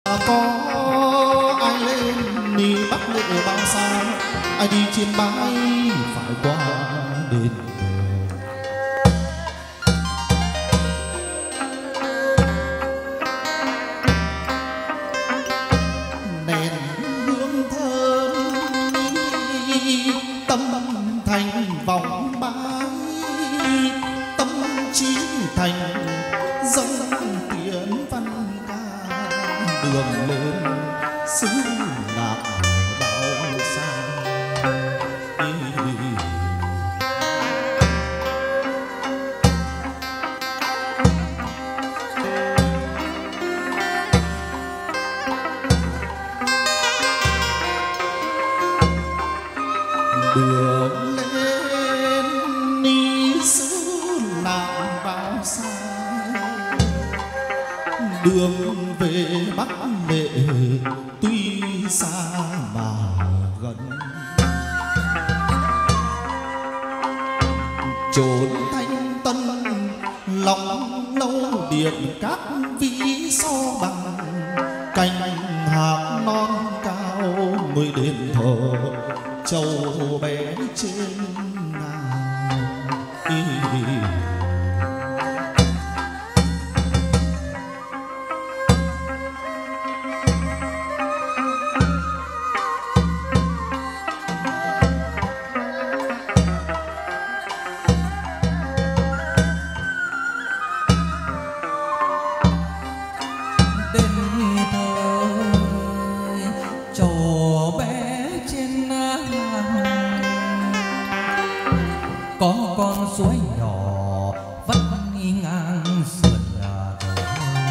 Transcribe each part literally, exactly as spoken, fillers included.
có ai lên đi bắt lệ bao xa, ai đi trên bãi phải qua đền. Nén hương thơm tâm thành vòng bãi, tâm trí thành dâng tiếng văn ca, đường lên xứ lạc bao xa. Đường lên đi xứ lạc bao xa, đường về Bắc Lệ tuy xa mà gần. Chốn thanh tân lòng lâu điện các vĩ so bằng, cành hạc non cao mới đến thờ châu bé trên ngàn. Có con suối nhỏ vắt ngang sườn đồi,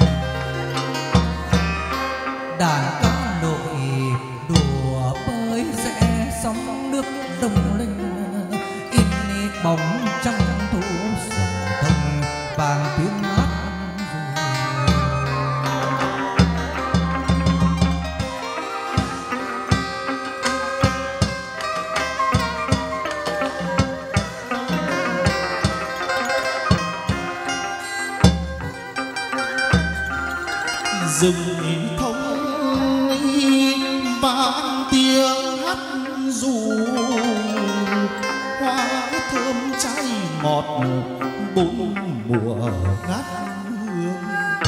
đàn cá lội đùa bơi rẽ sóng nước đông linh, in bóng trăng thu sầm thông vàng tiếng hát. Rừng thông vang tiếng hát ru, hoa thơm cháy ngọt bốn mùa ngát hương.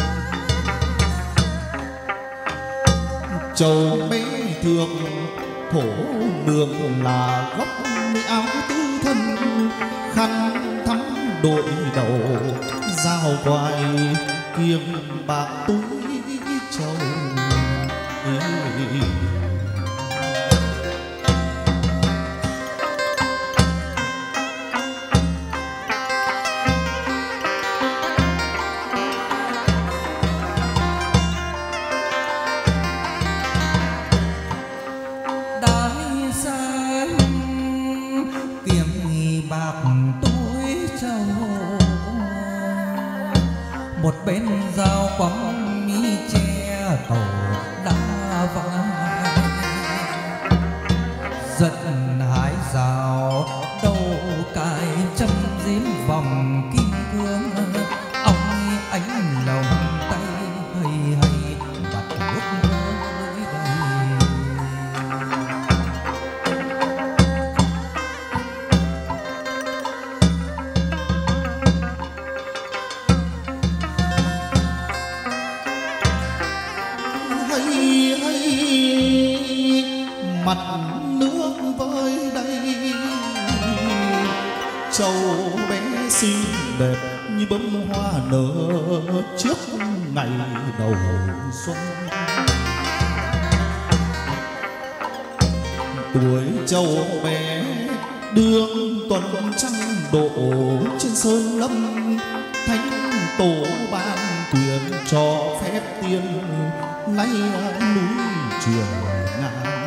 Châu bé thường thổ nương là góc áo tư thân, khăn thắm đội đầu dao quai kiềm bạc túi châu. Đái xanh kiềm bạc túi châu, một bên dao quắm mi che tàu đá vai, giận hái rào đầu cài chân dính vòng kim cương, ông ánh lòng tay hay hay đặt nước mới đây. Hay hay mặt nước với đây, châu bé xinh đẹp như bông hoa nở trước ngày đầu xuân. Tuổi châu bé đương tuần trăng độ trên sơn lâm, thánh tổ ban quyền cho phép tiên lấy núi Trường Ngàn.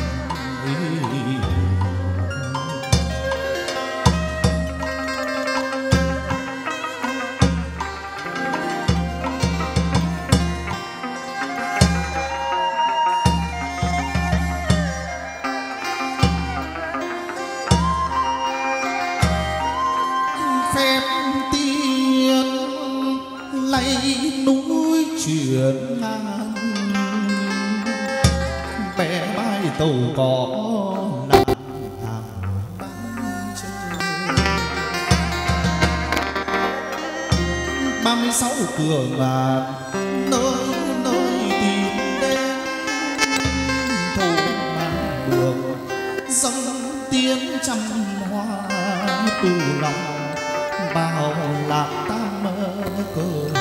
Phép tiên lấy núi Trường Ngàn, bé mai tàu có nặng hàng bán chơi. ba mươi sáu cửa ngàn nơi nơi tìm đến thủ mang đường dâng tiếng trăm hoa từ lòng bao lạc tam cơ.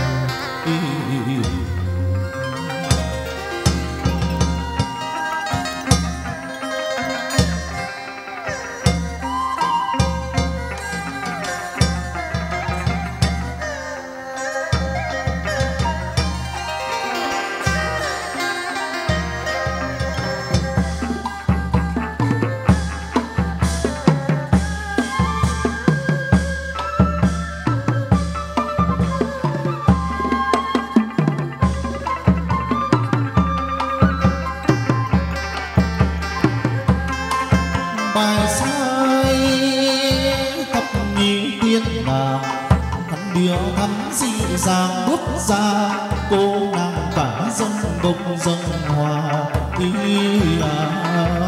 Bài sai thập nhị tiên nàng khăn điệu thắm dị dàng bước ra, cô nàng cả dân bộc dân hòa ý à.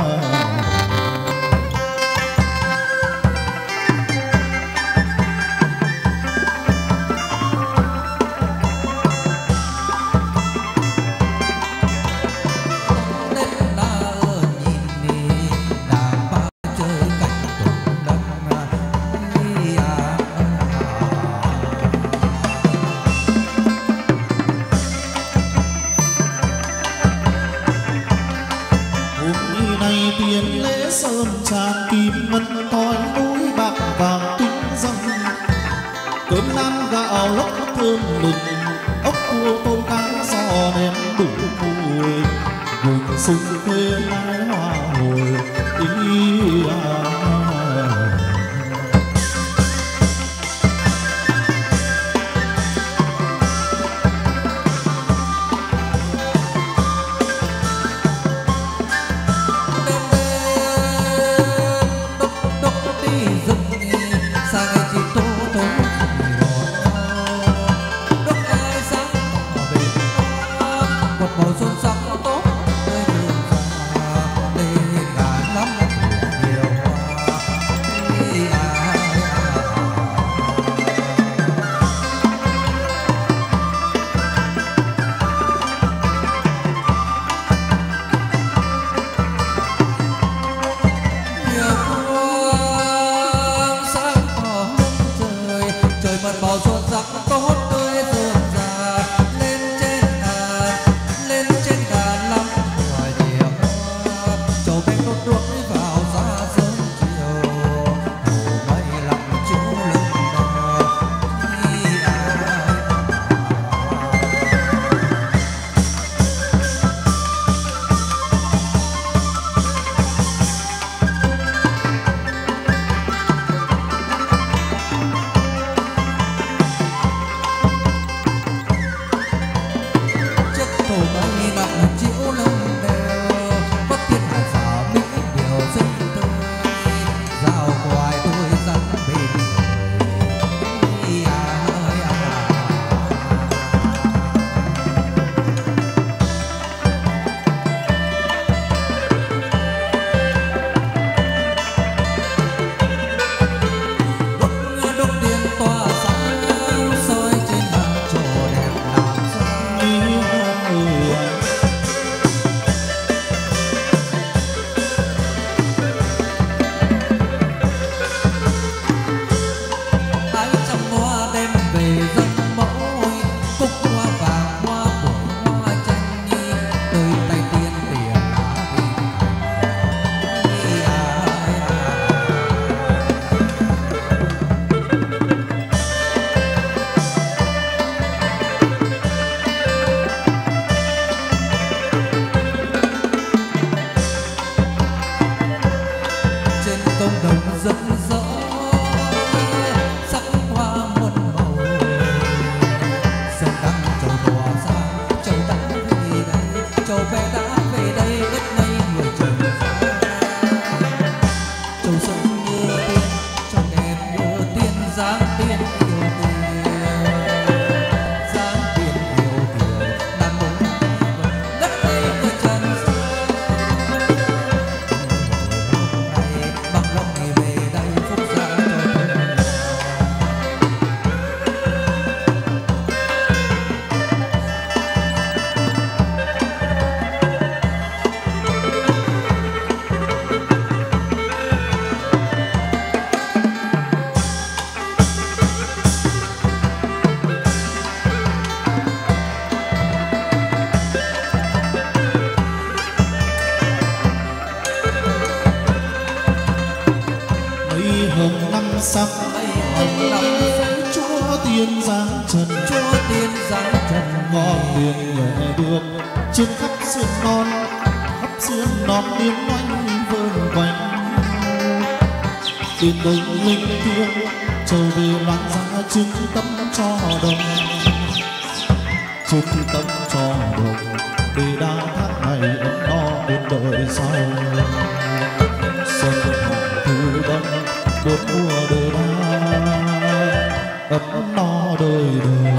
Tiền lễ sơn tràn kim ngân thoi núi bạc vàng tinh dâng, cơm nam gạo lóc thơm lừng ốc cua tôm cá giò ném đủ mùi, vùng sung thuê mái hoa hồi ý à. sắc hồng lòng chúa tiên giáng trần chúa tiên giáng trần ngõ liền nhẹ bước trên khắp sườn non khắp sườn non tiếng oanh vơn quanh tiền đồng linh thiêng trở về loan ra chứng tâm cho đồng chứng tâm cho đồng để đa tháng ngày ấm no bên đời sau xuân hạ thu đông bốn mùa đời ba ấm no đời đời.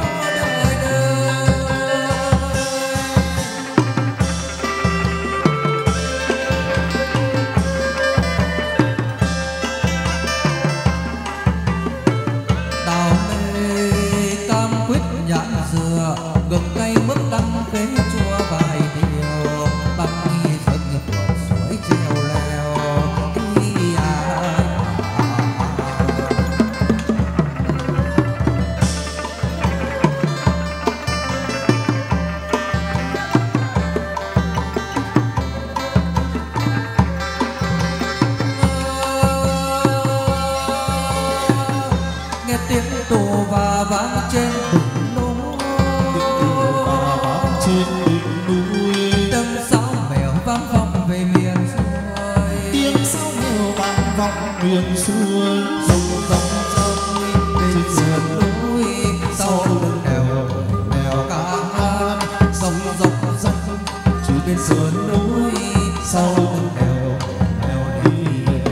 gừng cay mướp đắng khế chua vài điều băng nghi phật vượt suối treo leo nghi ai nghe tiếng tù và vang trên trên đỉnh núi tiếng sáo mèo vang vọng về miền xuôi tiếng sáo mèo vang vọng miền xuôi rồng rồng rồng trên sườn núi sau lưng đèo mèo ca hát rồng rồng rồng chỉ bên sườn núi sau lưng đèo mèo đi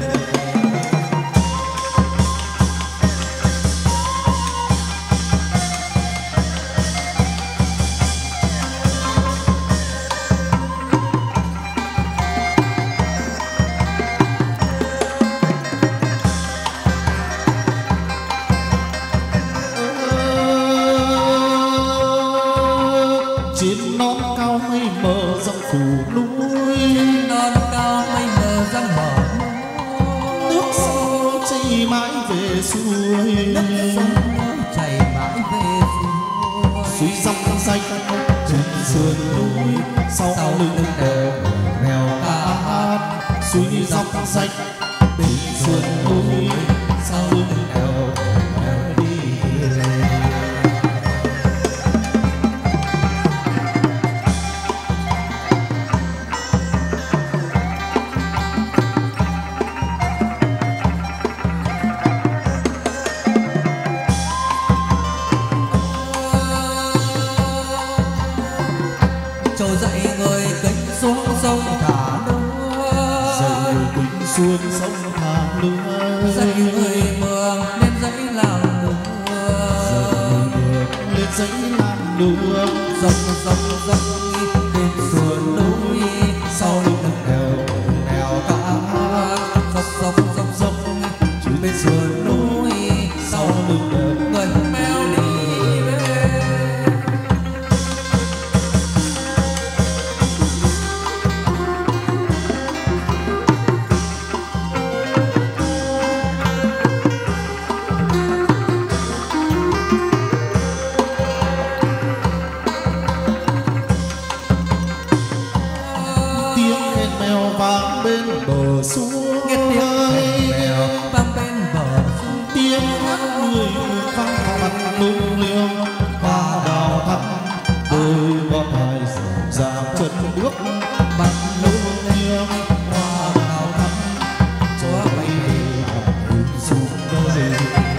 trên non cao mây mờ răng phủ núi non cao mây mờ răng mở nước sông chảy mãi về xuôi nước sông chảy mãi về xuôi suối dòng xanh trên sườn núi sau lưng đèo mèo ca hát suối dòng xanh bên sườn núi sau lưng đèo mèo đi trồi dậy người kính xuống sông thả lúa dậy người kính xuống sông thả lúa dậy người mường lên dãy làm lúa dậy người mường lên dãy làm lúa dòng dòng dòng bên sườn núi sau lưng đèo mèo ca hát dọc dọc dọc dọc bên sườn núi sau lưng đèo người mèo đi về vang bên bờ suối nghe tiếng mèo vang bên bờ suối tiếng hát người vang vào mặt lung liêng hoa đào thắm đôi gót hai dòng dàng chân bước mặt lung liêng hoa đào thắm gió bay lên xuống đời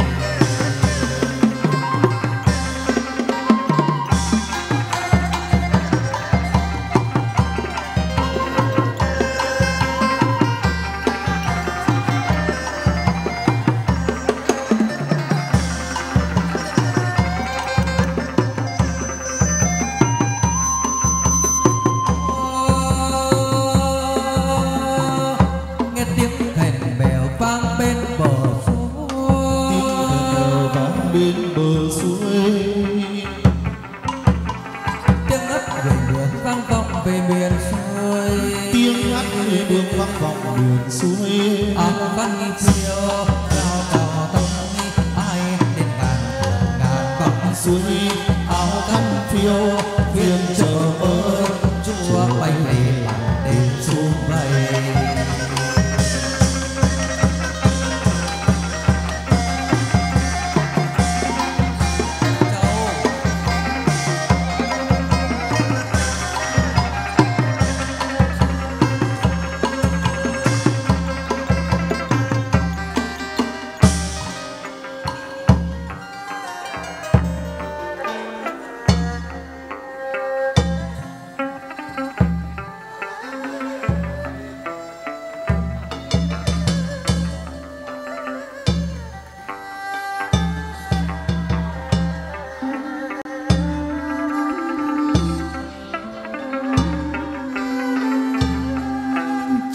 bên bờ suối tiếng hát về đường vang vọng về miền xuôi tiếng hát về đường vang vọng miền suối áo văn phiêu cao cao tông ai đến ngàn ngàn vọng suối áo khăn phiêu viên chờ ơn chúa bay về lặng đến xuống bay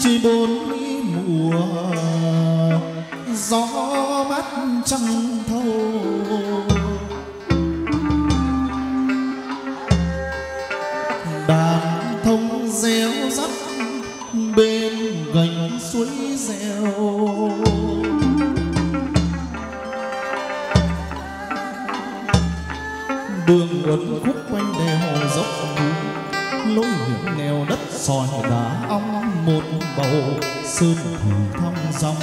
chỉ bốn mùa gió mát trăng thâu, đàn thông reo rắt bên gành suối reo. Đường uốn khúc quanh đèo dốc núi, lối hiểm nghèo đất sỏi đá ong, một bầu sơn thủy thăm dòng.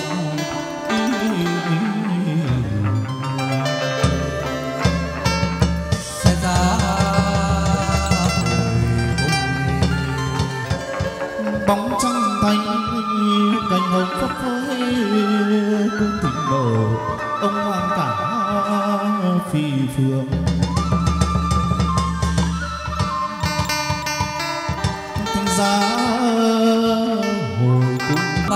Xe giá bóng trăng thanh cành hồng phấp phới, cung thỉnh đầu ông hoàng cả phi phường. Thành ra